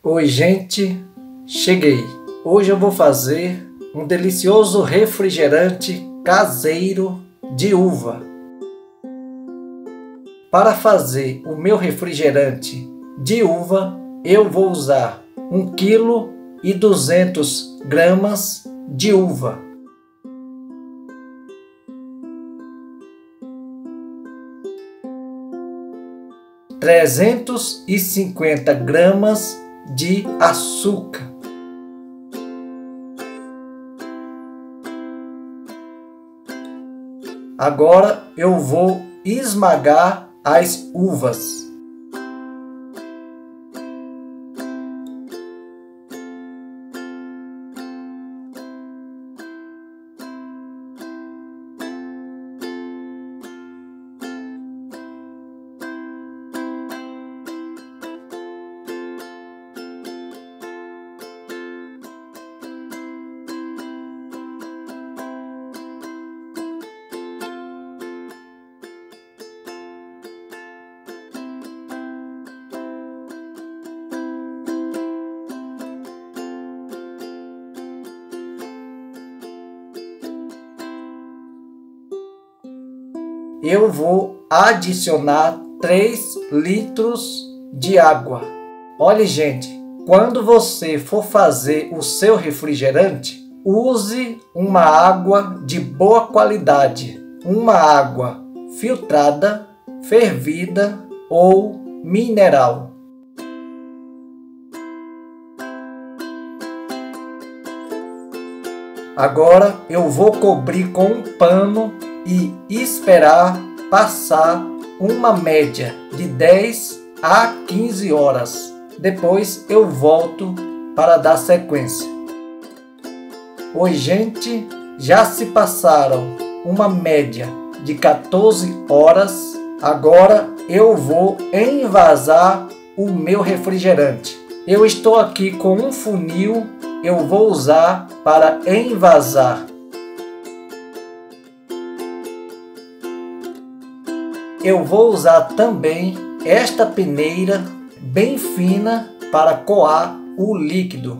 Oi, gente, cheguei. Hoje eu vou fazer um delicioso refrigerante caseiro de uva. Para fazer o meu refrigerante de uva, eu vou usar 1,2 kg de uva, 350 gramas de açúcar, agora eu vou esmagar as uvas. Eu vou adicionar 3 litros de água. Olha, gente, quando você for fazer o seu refrigerante, use uma água de boa qualidade, uma água filtrada, fervida ou mineral. Agora eu vou cobrir com um pano e esperar passar uma média de 10 a 15 horas. Depois eu volto para dar sequência. Oi, gente, já se passaram uma média de 14 horas. Agora eu vou envasar o meu refrigerante. Eu estou aqui com um funil, eu vou usar para envasar. Eu vou usar também esta peneira bem fina para coar o líquido.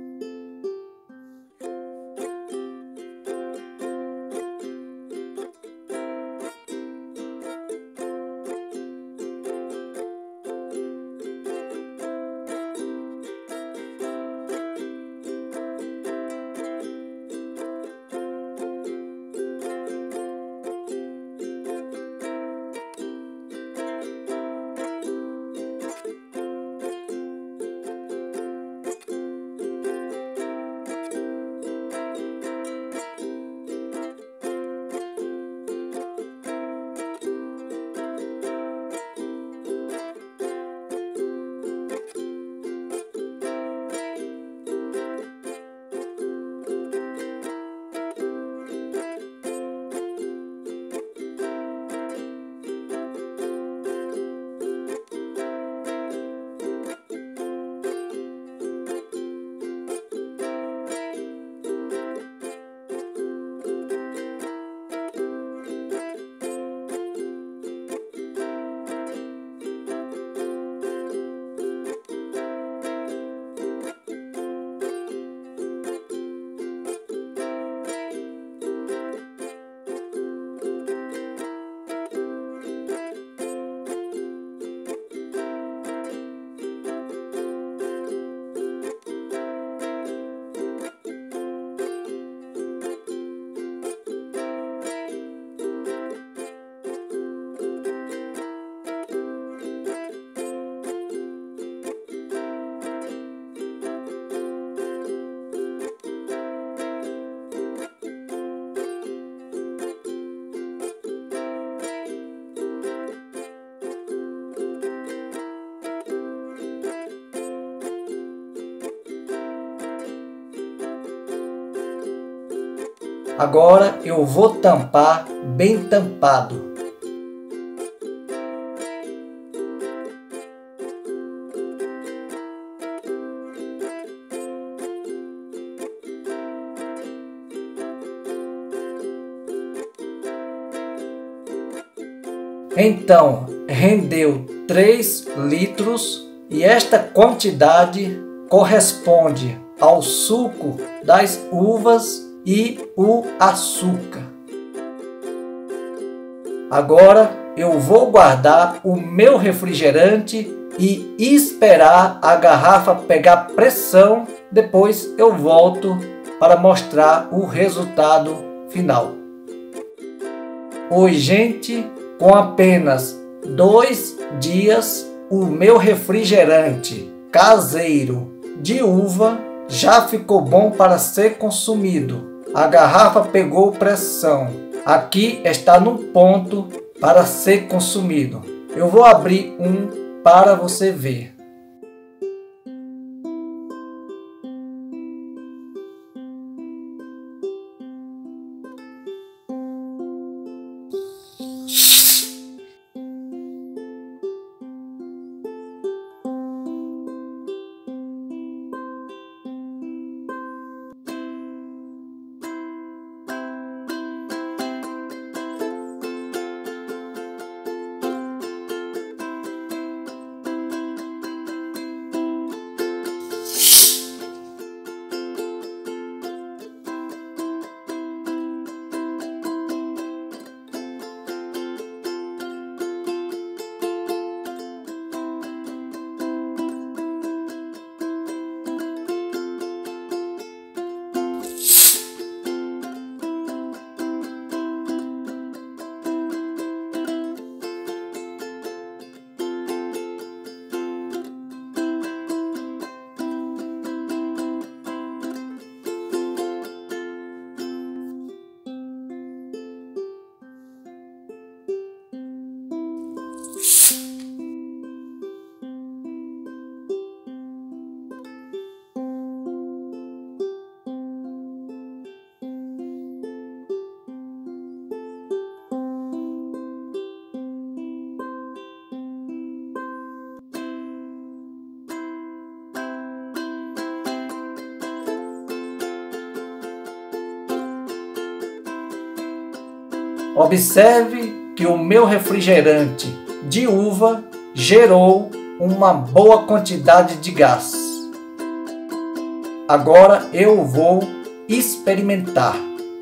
Agora eu vou tampar bem tampado. Então, rendeu 3 litros e esta quantidade corresponde ao suco das uvas e o açúcar. Agora eu vou guardar o meu refrigerante e esperar a garrafa pegar pressão. Depois eu volto para mostrar o resultado final. Oi, gente, com apenas 2 dias o meu refrigerante caseiro de uva já ficou bom para ser consumido. A garrafa pegou pressão. Aqui está no ponto para ser consumido. Eu vou abrir um para você ver. Observe que o meu refrigerante de uva gerou uma boa quantidade de gás. Agora eu vou experimentar.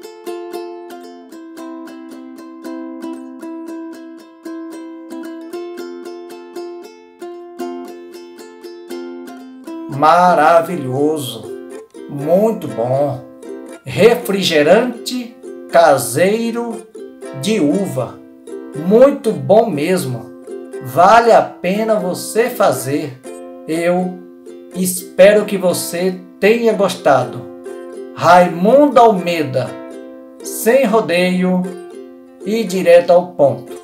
Maravilhoso, muito bom. Refrigerante caseiro de uva, muito bom mesmo. Vale a pena você fazer. Eu espero que você tenha gostado. Raimundo Almeida, sem rodeio e direto ao ponto.